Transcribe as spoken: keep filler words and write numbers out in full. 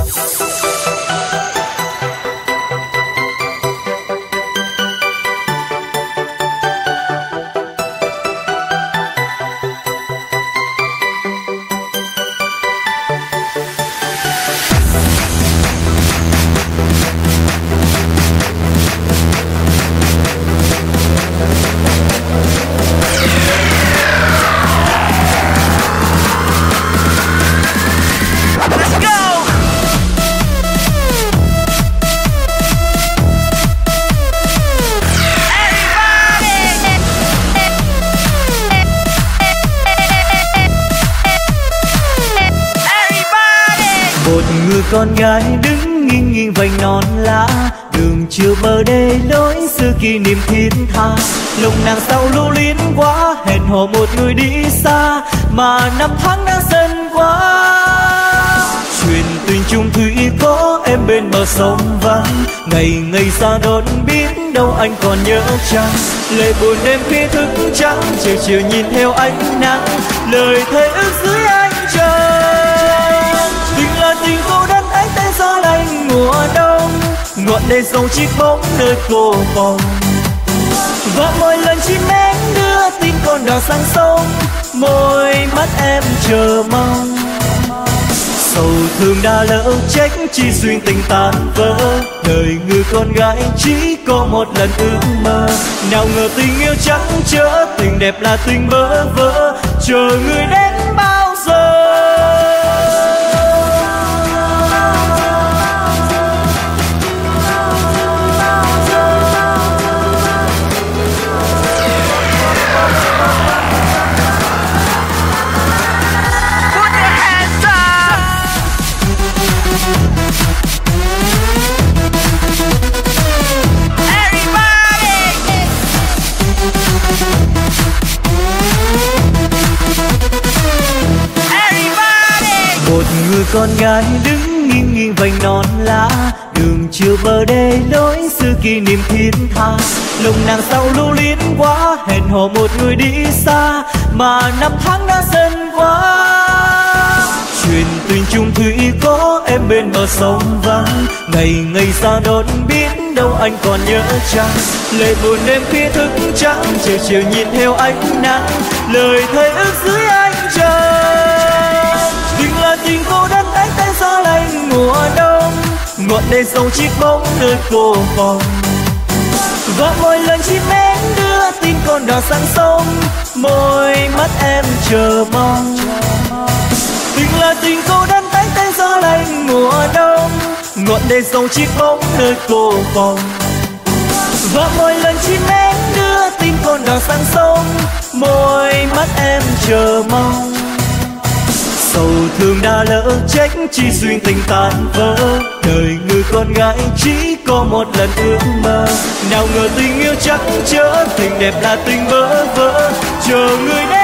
Con gái đứng nghiêng nghiêng vành non lá, đường chiều bờ đê lối xưa kỷ niệm thiết tha. Lòng nàng sao lưu luyến quá, hẹn hò một người đi xa, mà năm tháng đã dần qua. Chuyện tình chung thủy có em bên bờ sông vắng, ngày ngày xa đón biết đâu anh còn nhớ chăng. Lệ buồn đêm khi thức trắng, chiều chiều nhìn theo ánh nắng, lời thề ước dưới ánh trời. Tình là tình cô đơn ấy tay gió lạnh mùa đông, ngọn đèn dầu chiếc bóng nơi cô phòng. Và mỗi lần chim én đưa tin con đò sang sông, môi mắt em chờ mong. Sầu thương đã lỡ trách chi duyên tình tan vỡ, đời người con gái chỉ có một lần ước mơ. Nào ngờ tình yêu trắng trớ, tình đẹp là tình bơ vỡ, chờ người đến bao giờ. Một người con gái đứng nghiêng nghiêng vành non lá, đường chiều bờ đê lối xưa kỷ niệm thiết tha. Lòng nàng sao lưu luyến quá, hẹn hò một người đi xa, mà năm tháng đã dần qua. Chuyện tình chung thủy có em bên bờ sông vắng, ngày ngày xa đón biết đâu anh còn nhớ chăng. Lệ buồn đêm khi thức trắng, chiều chiều nhìn theo ánh nắng, lời thề ước dưới ánh trời. Tình là tình cô đơn ấy tay gió lạnh mùa đông, ngọn đèn dầu chiếc bóng nơi cô phòng. Và mỗi lần chim én đưa tin con đò sang sông, môi mắt em chờ mong. Tình là tình cô đơn ấy tay gió lạnh mùa đông, ngọn đèn dầu chiếc bóng nơi cô phòng. Và mỗi lần chim én đưa tin con đò sang sông, môi mắt em chờ mong. Sầu thương đã lỡ trách chi duyên tình tan vỡ, đời người con gái chỉ có một lần ước mơ. Nào ngờ tình yêu trắng trớ, tình đẹp là tình bơ vỡ, chờ người đến